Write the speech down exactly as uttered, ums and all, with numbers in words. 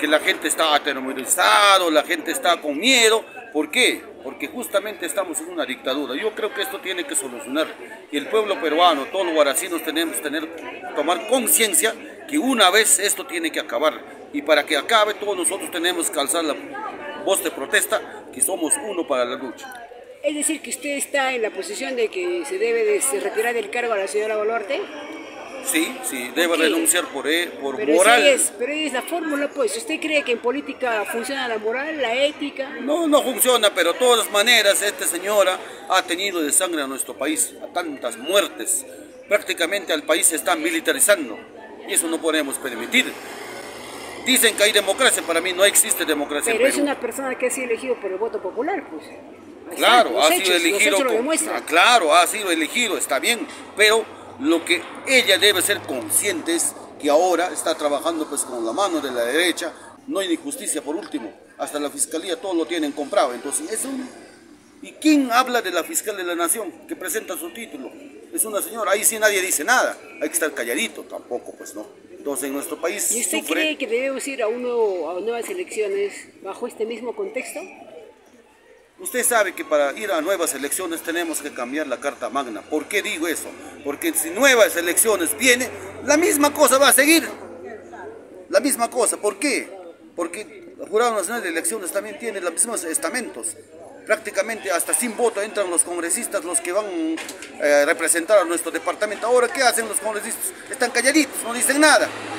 que la gente está atemorizada, la gente está con miedo. ¿Por qué? Porque justamente estamos en una dictadura. Yo creo que esto tiene que solucionar. Y el pueblo peruano, todos los guaracinos tenemos que tener, tomar conciencia que una vez esto tiene que acabar. Y para que acabe, todos nosotros tenemos que alzar la voz de protesta, que somos uno para la lucha. Es decir, que usted está en la posición de que se debe de retirar del cargo a la señora Boluarte. Sí, sí, debe renunciar por, por pero moral. Sí es, pero es la fórmula, pues. ¿Usted cree que en política funciona la moral, la ética? No, no funciona, pero de todas maneras esta señora ha tenido de sangre a nuestro país, a tantas muertes. Prácticamente al país se está militarizando y eso no podemos permitir. Dicen que hay democracia, para mí no existe democracia Pero en es Perú. una persona que ha sido elegido por el voto popular, pues. Claro, ha hechos, sido elegido. Ah, claro, ha sido elegido, está bien, pero lo que ella debe ser consciente es que ahora está trabajando pues con la mano de la derecha, no hay ni justicia por último, hasta la fiscalía todo lo tienen comprado, entonces es un... ¿Y quién habla de la fiscal de la nación que presenta su título? Es una señora, ahí sí nadie dice nada, hay que estar calladito, tampoco pues no. Entonces en nuestro país ¿Y usted sufre... cree que debemos ir a, uno, a nuevas elecciones bajo este mismo contexto? Usted sabe que para ir a nuevas elecciones tenemos que cambiar la Carta Magna. ¿Por qué digo eso? Porque si nuevas elecciones vienen, la misma cosa va a seguir. La misma cosa. ¿Por qué? Porque el Jurado Nacional de Elecciones también tiene los mismos estamentos. Prácticamente hasta sin voto entran los congresistas, los que van a eh, representar a nuestro departamento. Ahora, ¿qué hacen los congresistas? Están calladitos, no dicen nada.